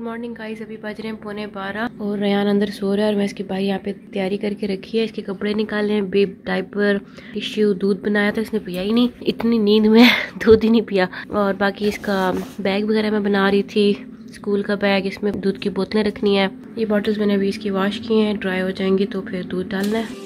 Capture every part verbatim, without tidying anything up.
Morning guys, अभी बज रहे हैं पौने बारह और रेयान अंदर सो रहा है और मैं इसकी भाई यहाँ पे तैयारी करके रखी है। इसके कपड़े निकाले हैं, बेब डाइपर, टिश्यू, दूध बनाया था, इसने पिया ही नहीं, इतनी नींद में दूध ही नहीं पिया। और बाकी इसका बैग वगैरह मैं बना रही थी, स्कूल का बैग, इसमें दूध की बोतलें रखनी है। ये बॉटल्स मैंने अभी इसकी वॉश की हैं, ड्राई हो जाएंगी तो फिर दूध डालना है।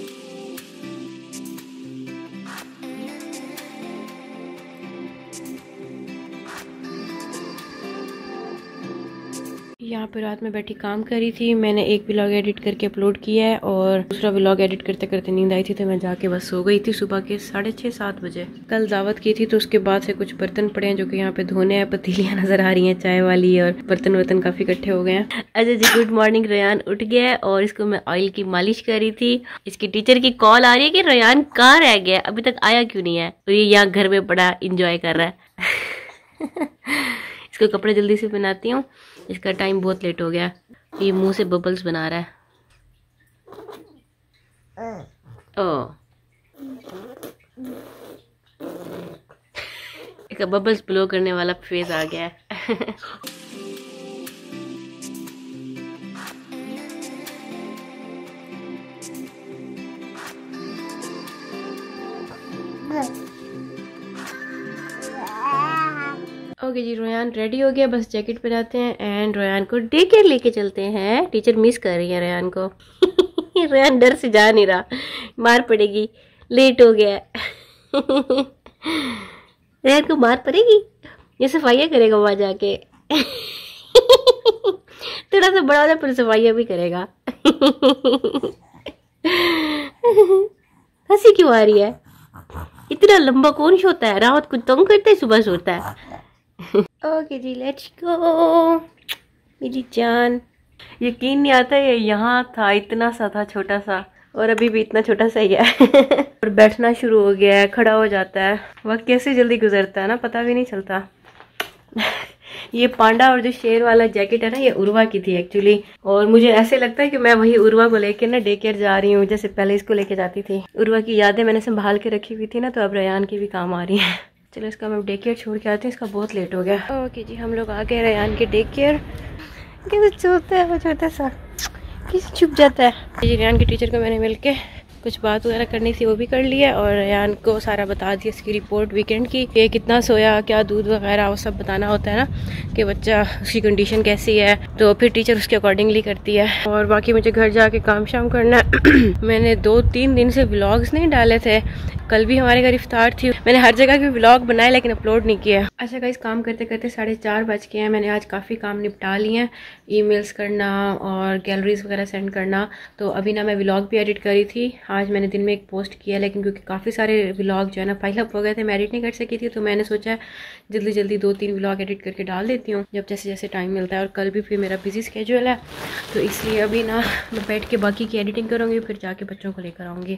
यहाँ पे रात में बैठी काम कर रही थी। मैंने एक व्लॉग एडिट करके अपलोड किया है और दूसरा व्लॉग एडिट करते करते नींद आई थी तो मैं जाके बस सो गई थी सुबह के साढ़े छः सात बजे। कल दावत की थी तो उसके बाद से कुछ बर्तन पड़े हैं जो कि यहाँ पे धोने हैं। पतीलियाँ नजर आ रही हैं चाय वाली और बर्तन वर्तन काफी इकट्ठे हो गए हैं। अच्छा जी, गुड मॉर्निंग। रेयान उठ गया है और इसको मैं ऑयल की मालिश कर रही थी। इसकी टीचर की कॉल आ रही है कि रेयान कहाँ रह गया, अभी तक आया क्यों नहीं है। तो ये यहाँ घर में बड़ा इंजॉय कर रहा है। इसको कपड़े जल्दी से पहनाती हूँ, इसका टाइम बहुत लेट हो गया। ये मुंह से बबल्स बना रहा है। ओ इसका बबल्स ब्लो करने वाला फेस आ गया है। ओके जी, रेयान रेडी हो गया, बस जैकेट पहनाते हैं एंड रेयान को डे केयर लेके चलते हैं। टीचर मिस कर रही है रेयान को। रेयान डर से जा नहीं रहा, मार पड़ेगी, लेट हो गया। रेयान को मार पड़ेगी, ये सफाइयाँ करेगा वहां जाके। थोड़ा सा बड़ा होता फिर सफाइयाँ भी करेगा। हंसी क्यों आ रही है? इतना लंबा कौन सोता है? रात को तंग करता है, सुबह सोता है। ओके जी, लेट्स गो मेरी जान। यकीन नहीं आता ये यहाँ था, इतना सा था, छोटा सा, और अभी भी इतना छोटा सा ही है। और बैठना शुरू हो गया है, खड़ा हो जाता है। वक्त कैसे जल्दी गुजरता है ना, पता भी नहीं चलता। ये पांडा और जो शेर वाला जैकेट है ना, ये उर्वा की थी एक्चुअली। और मुझे ऐसे लगता है कि मैं वही उर्वा को लेकर ना डे केयर जा रही हूँ, जैसे पहले इसको लेके जाती थी। उर्वा की यादें मैंने संभाल के रखी हुई थी ना, तो अब रेयान की भी काम आ रही है। चलो इसका मैं डे केयर छोड़ के आती हूँ, इसका बहुत लेट हो गया। ओके जी, हम लोग आ गए रेयान के डे केयर। कैसे छोटा है वो, छोटा सा कैसे छुप जाता है। जी, रेयान के टीचर को मैंने मिलके कुछ बात वगैरह करनी थी, वो भी कर लिया। और रेयान को सारा बता दिया, इसकी रिपोर्ट वीकेंड की, कि कितना सोया, क्या दूध वगैरह, वो सब बताना होता है ना, कि बच्चा उसकी कंडीशन कैसी है। तो फिर टीचर उसके अकॉर्डिंगली करती है। और बाकी मुझे घर जाके काम शाम करना है। मैंने दो तीन दिन से व्लॉग्स नहीं डाले थे। कल भी हमारे घर इफ्तार थी, मैंने हर जगह के व्लॉग बनाए लेकिन अपलोड नहीं किया। अच्छा गाइस, काम करते करते साढ़े चार बज गए हैं। मैंने आज काफ़ी काम निपटा लिए हैं, ईमेल्स करना और गैलरीज वगैरह सेंड करना। तो अभी ना मैं व्लॉग भी एडिट करी थी। आज मैंने दिन में एक पोस्ट किया, लेकिन क्योंकि काफ़ी सारे व्लॉग जो है ना फाइल अप हो गए थे, मैं एडिट नहीं कर सकी थी, तो मैंने सोचा जल्दी जल्दी दो तीन व्लॉग एडिट करके डाल देती हूँ जब जैसे जैसे टाइम मिलता है। और कल भी फिर मेरा बिजी स्केड्यूल है, तो इसलिए अभी ना मैं बैठ के बाकी की एडिटिंग करूँगी, फिर जाके बच्चों को लेकर आऊँगी।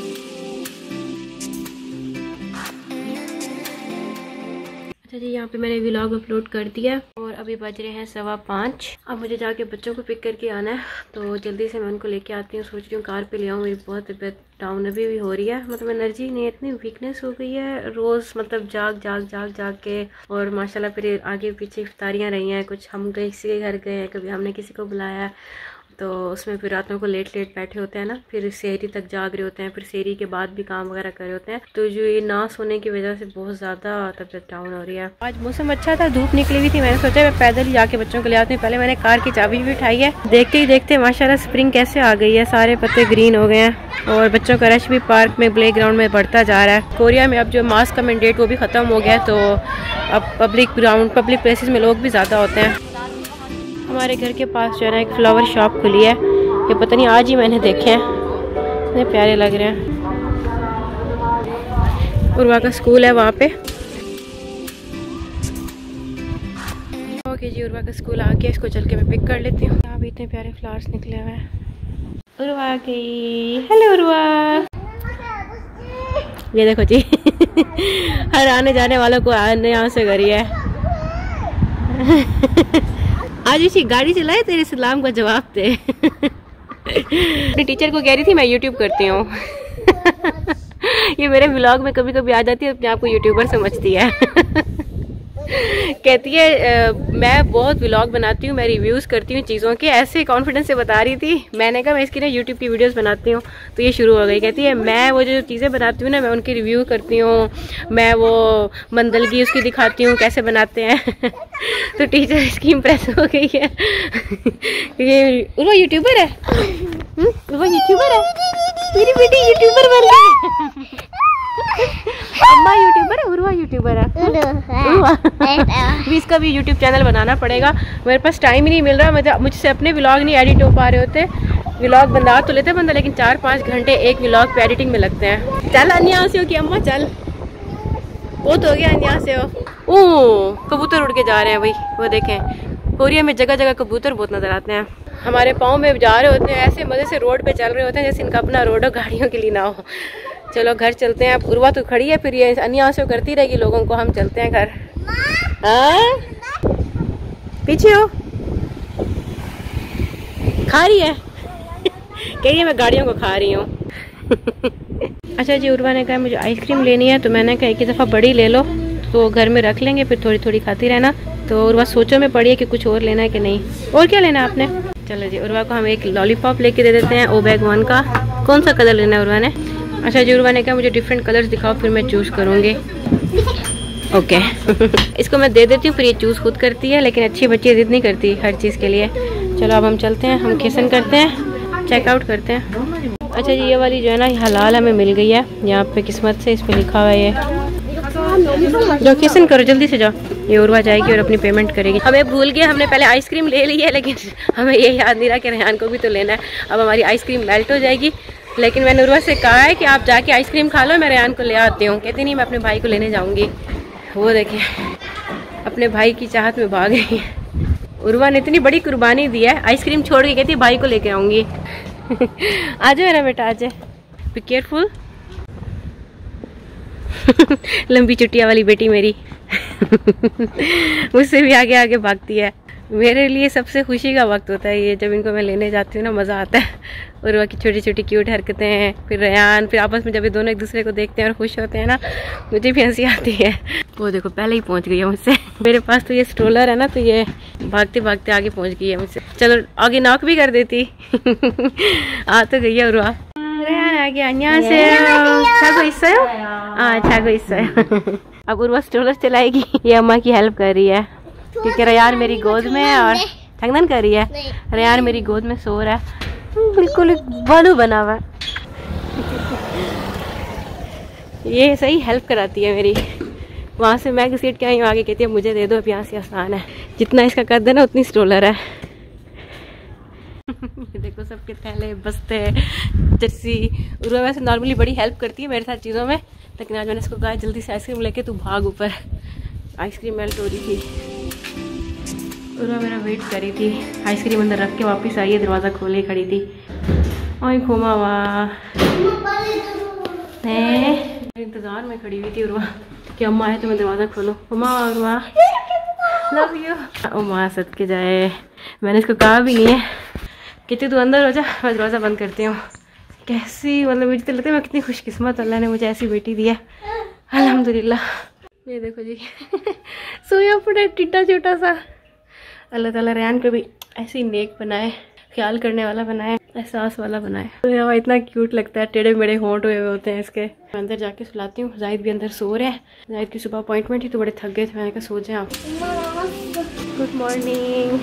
अच्छा जी, यहाँ पे मैंने व्लॉग अपलोड कर दिया और अभी बज रहे हैं सवा पाँच। अब मुझे जाके बच्चों को पिक करके आना है, तो जल्दी से मैं उनको लेके आती हूँ। सोच रही हूँ कार पे ले आऊँ, मेरी बहुत तबीयत डाउन अभी भी हो रही है, मतलब एनर्जी नहीं है, इतनी वीकनेस हो गई है रोज़, मतलब जाग जाग जाग जाग के। और माशाल्लाह फिर आगे पीछे इफ्तारियाँ रही हैं, कुछ हम किसी के घर गए हैं, कभी हमने किसी को बुलाया, तो उसमें फिर रातों को लेट लेट बैठे होते हैं ना, फिर सेहरी तक जाग रहे होते हैं, फिर सेहरी के बाद भी काम वगैरह कर रहे होते हैं। तो जो ये ना सोने की वजह से बहुत ज़्यादा तबीयत डाउन हो रही है। आज मौसम अच्छा था, धूप निकली हुई थी, मैंने सोचा मैं पैदल ही जाके बच्चों को ले आती हूँ। पहले मैंने कार की चाबी भी उठाई है। देखते ही देखते माशाल्लाह स्प्रिंग कैसे आ गई है, सारे पत्ते ग्रीन हो गए हैं और बच्चों का रश भी पार्क में, प्ले ग्राउंड में बढ़ता जा रहा है। कोरिया में अब जो मास्क का मैंडेट वो भी ख़त्म हो गया है, तो अब पब्लिक ग्राउंड, पब्लिक प्लेसेस में लोग भी ज़्यादा होते हैं। हमारे घर के पास जो है ना एक फ्लावर शॉप खुली है, ये पता नहीं आज ही मैंने देखे हैं, इतने प्यारे लग रहे हैं। उर्वा का स्कूल है वहाँ पे। ओके जी, उर्वा का स्कूल आ गया, इसको चल के मैं पिक कर लेती हूँ। यहाँ भी इतने प्यारे फ्लावर्स निकले हुए हैं। उर्वा आ गई, हेलो उर्वा। ये देखो जी। हर आने जाने वालों को आने यहाँ से करी है। आज इसी गाड़ी चलाए, तेरे सलाम का जवाब दे। अपनी टीचर को कह रही थी मैं यूट्यूब करती हूँ। ये मेरे व्लॉग में कभी कभी आ जाती है, अपने आप को यूट्यूबर समझती है। कहती है आ, मैं बहुत व्लॉग बनाती हूँ, मैं रिव्यूज़ करती हूँ चीज़ों के, ऐसे कॉन्फिडेंस से बता रही थी। मैंने कहा मैं इसकी ना यूट्यूब की वीडियोस बनाती हूँ, तो ये शुरू हो गई। कहती है मैं वो जो चीज़ें बनाती हूँ ना, मैं उनकी रिव्यू करती हूँ, मैं वो मंदलगी उसकी दिखाती हूँ कैसे बनाते हैं। तो टीचर इसकी इम्प्रेस हो गई है। ये वो यूट्यूबर है, वो यूट्यूबर है, मेरी बेटी यूट्यूबर बन गई। अम्मा यूट्यूबर है, उर्वा यूट्यूबर है। उर्वा भी इसका भी यूट्यूब चैनल बनाना पड़ेगा। मेरे पास टाइम ही नहीं मिल रहा, मुझे मुझसे अपने व्लॉग नहीं एडिट हो पा रहे होते। व्लॉग बना तो लेते बंदा, लेकिन चार पाँच घंटे एक व्लॉग पे एडिटिंग में लगते हैं। चल अन्या से हो कि अम्मा चल, बहुत हो गया अन्या से हो। ओह कबूतर उड़ के जा रहे हैं भाई, वो देखें कोरिया में जगह जगह कबूतर बहुत नजर आते हैं। हमारे पाँव में जा रहे होते हैं, ऐसे मजे से रोड पे चल रहे होते हैं जैसे इनका अपना रोड हो, गाड़ियों के लिए ना हो। चलो घर चलते हैं। अब उर्वा तो खड़ी है, फिर ये अन्या से करती रहेगी लोगों को, हम चलते हैं घर। हाँ पीछे हो, खा रही है कह रही है मैं गाड़ियों को खा रही हूँ। अच्छा जी, उर्वा ने कहा मुझे आइसक्रीम लेनी है, तो मैंने कहा एक ही दफ़ा बड़ी ले लो, तो घर में रख लेंगे, फिर थोड़ी थोड़ी खाती रहना। तो उर्वा सोचो में पड़ी है कि कुछ और लेना है कि नहीं। और क्या लेना है आपने? चलो जी, उर्वा को हम एक लॉलीपॉप लेके दे देते हैं, ओ बैग वन का। कौन सा कलर लेना है उर्वा ने? अच्छा जी, उर्वा ने कहा मुझे डिफरेंट कलर्स दिखाओ, फिर मैं चूज़ करूँगी। ओके इसको मैं दे देती हूँ, फिर ये चूज़ खुद करती है, लेकिन अच्छी बच्ची जिद नहीं करती हर चीज़ के लिए। चलो अब हम चलते हैं, हम किसन करते हैं, चेकआउट करते हैं। अच्छा जी, ये वाली जो है ना हलाल हमें मिल गई है यहाँ पे किस्मत से, इस पर लिखा हुआ है ये। जो किसन करो जल्दी से जाओ, ये उर्वा जाएगी और अपनी पेमेंट करेगी। हमें भूल गया, हमने पहले आइसक्रीम ले ली है, लेकिन हमें ये याद नहीं रहा कि रेहान को भी तो लेना है। अब हमारी आइसक्रीम मेल्ट हो जाएगी, लेकिन मैंने उर्वा से कहा है कि आप जाके आइसक्रीम खा लो, मैं रेहान को ले आती हूँ। कहती नहीं मैं अपने भाई को लेने जाऊँगी। वो देखें अपने भाई की चाहत में भाग रही है। उर्वा ने इतनी बड़ी कुर्बानी दी है, आइसक्रीम छोड़ के कहती है भाई को लेके आऊँगी। आ जाओ ना बेटा, आ जाए, बी केयरफुल। लंबी चुटिया वाली बेटी मेरी मुझसे भी आगे आगे भागती है। मेरे लिए सबसे खुशी का वक्त होता है ये, जब इनको मैं लेने जाती हूँ ना, मज़ा आता है। उर्वा की छोटी छोटी क्यूट हरकतें हैं, फिर रेहान, फिर आपस में जब ये दोनों एक दूसरे को देखते हैं और खुश होते हैं ना, मुझे भी हंसी आती है। वो देखो पहले ही पहुँच गई है मुझसे। मेरे पास तो ये स्ट्रोलर है ना, तो ये भागते भागते आगे पहुँच गई है मुझसे। चलो आगे नॉक भी कर देती। आ तो गई है उर्वा। रेहान आ गया, 안녕하세요। अच्छा कोई अब उर्वा स्ट्रोलर चलाएगी, ये अम्मा की हेल्प कर रही है, क्योंकि रेहान मेरी गोद में है और ठंगन कर रही है। रेहान मेरी गोद में सो रहा है, बिल्कुल बालू बना हुआ। ये सही हेल्प कराती है मेरी। वहाँ से मैं घसीट के आई हूँ, आगे कहती है मुझे दे दो, अब यहाँ से आसान है, जितना इसका कद है ना उतनी स्ट्रोलर है। देखो सबके थैले बस्ते जर्सी। उर्वा वैसे नॉर्मली बड़ी हेल्प करती है मेरे साथ चीज़ों में, लेकिन आज मैंने इसको कहा जल्दी से आइसक्रीम लेके तू भाग ऊपर। आइसक्रीम मेल्ट हो रही थी, उर्वा मेरा वेट कर रही थी। आइसक्रीम अंदर रख के वापस आई है, दरवाज़ा खोले खड़ी थी। और घूमा हुआ इंतज़ार में खड़ी हुई थी उर्वा कि अम्मा आए तो मैं दरवाज़ा खोलो। अम्मा उर्वा लव यू। अम्मा सद के जाए, मैंने इसको कहा भी नहीं है, कहती तू अंदर हो जा, मैं दरवाज़ा बंद करती हूँ। कैसी मतलब मुझे तो लगता है मैं कितनी खुशकिस्मत, अल्लाह ने मुझे ऐसी बेटी दी है, अल्हम्दुलिल्लाह। ये देखो जी सोया पड़ा टिड्डा छोटा सा। अल्लाह ताला रेहान को भी ऐसी नेक बनाए, ख्याल करने वाला बनाए, एहसास वाला बनाए। तो इतना क्यूट लगता है, टेढ़े मेढ़े होंठ हुए हुए होते हैं इसके। मैं अंदर जाके सुलाती हूँ, जाहिद भी अंदर सो रहे हैं। जाहिद की सुबह अपॉइंटमेंट थी तो बड़े थक गए थे, मैंने कहा सो जाए आप। Good morning.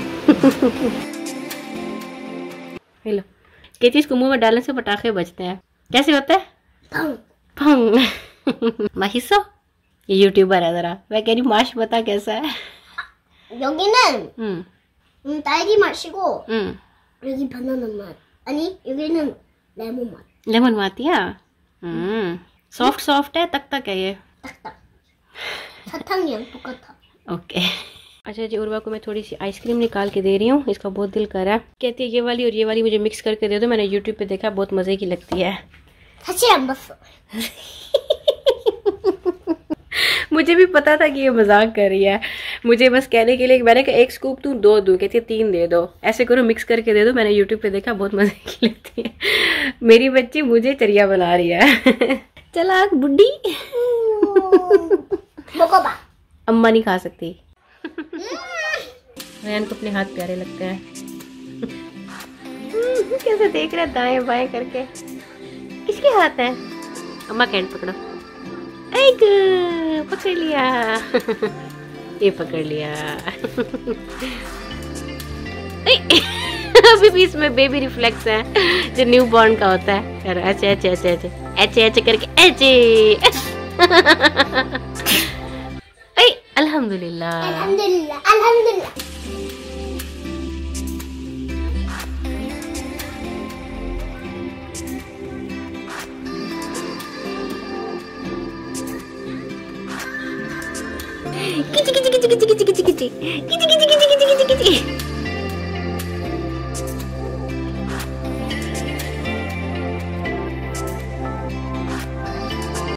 हेलो, क्या चीज़ को मुँह में डालने से पटाखे बजते हैं, कैसे होता है? भंग भंग। माहिसो ये यूट्यूबर है, जरा मैं कह रही माश बता कैसा है? 여기는 음. 음, 딸기 맛이고 음. 여기 바나나 맛. 아니 여기는 레몬 맛. लेमन मातिया। हम्म सॉफ्ट सॉफ्ट है, तक तक है ये। 딱딱. 사탕이랑 똑같아. ओके। अच्छा जी, उर्वा को मैं थोड़ी सी आइसक्रीम निकाल के दे रही हूँ, इसका बहुत दिल कर रहा है। कहती है ये वाली और ये वाली मुझे मिक्स करके दे दो, मैंने यूट्यूब पे देखा, बहुत मज़े की लगती है। 사실 안 봤어. मुझे भी पता था कि ये मजाक कर रही है, मुझे बस कहने के लिए। मैंने कहा एक स्कूप तू दो दूँ, कहती है तीन दे दो, ऐसे करो मिक्स करके दे दो, मैंने यूट्यूब पे देखा, बहुत मजे की लगती है। मेरी बच्ची मुझे चरिया बना रही है। चला बुड्ढी। 먹어봐. अम्मा नहीं खा सकती। रैन को अपने हाथ प्यारे लगते हैं। कैसे देख रहा है दाएं बाएं करके। किसके हाथ है? अम्मा कैंड पकड़ो। एक पकड़ लिया। ये पकड़ लिया। अभी भी इसमें बेबी रिफ्लेक्स है जो न्यू बॉर्न का होता है। कर ऐसे ऐसे ऐसे ऐसे ऐसे ऐसे करके ऐसे। अल्हम्दुलिल्लाह अल्हम्दुलिल्लाह अल्हम्दुलिल्लाह। किची किची किची किची किची किची किची किची किची किची किची किची।